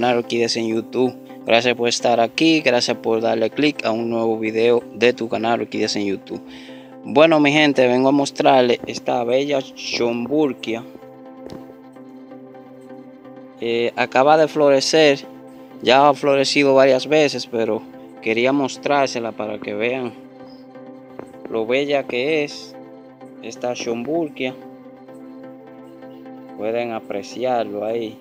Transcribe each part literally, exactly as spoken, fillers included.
canal Orquídeas en YouTube. Gracias por estar aquí, gracias por darle clic a un nuevo video de tu canal Orquídeas en YouTube. Bueno, mi gente, vengo a mostrarles esta bella Schomburgkia. Eh, acaba de florecer, ya ha florecido varias veces, pero quería mostrársela para que vean lo bella que es esta Schomburgkia. Pueden apreciarlo ahí,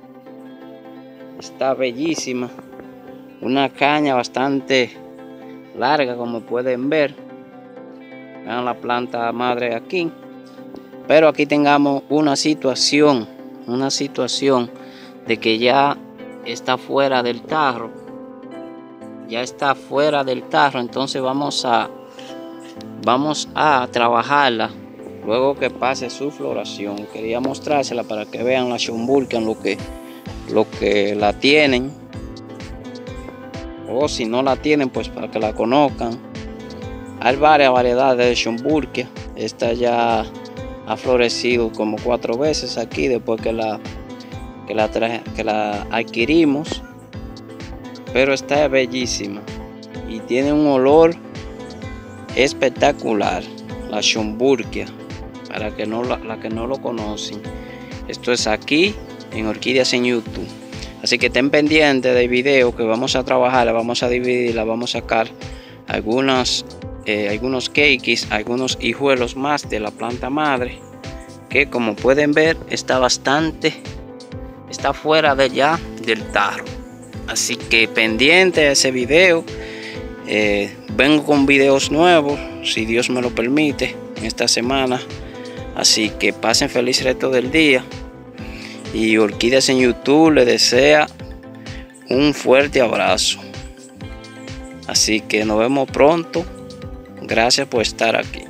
está bellísima, una caña bastante larga, como pueden ver. Vean la planta madre aquí, pero aquí tengamos una situación, una situación de que ya está fuera del tarro, ya está fuera del tarro, entonces vamos a vamos a trabajarla luego que pase su floración. Quería mostrársela para que vean la Schomburgkia, lo que lo que la tienen, o si no la tienen, pues para que la conozcan. Hay varias variedades de Schomburgkia. Esta ya ha florecido como cuatro veces aquí después que la que la, traje, que la adquirimos, pero está bellísima y tiene un olor espectacular, la Schomburgkia, para que no la, la que no lo conocen. Esto es aquí en Orquídeas en YouTube, así que estén pendientes del video que vamos a trabajar, la vamos a dividir, la vamos a sacar algunas eh, algunos cakes, algunos hijuelos más de la planta madre, que como pueden ver está bastante está fuera de ya del tarro. Así que pendiente de ese video. Eh, vengo con videos nuevos, si Dios me lo permite, en esta semana. Así que pasen feliz resto del día. Y Orquídeas en YouTube les desea un fuerte abrazo. Así que nos vemos pronto. Gracias por estar aquí.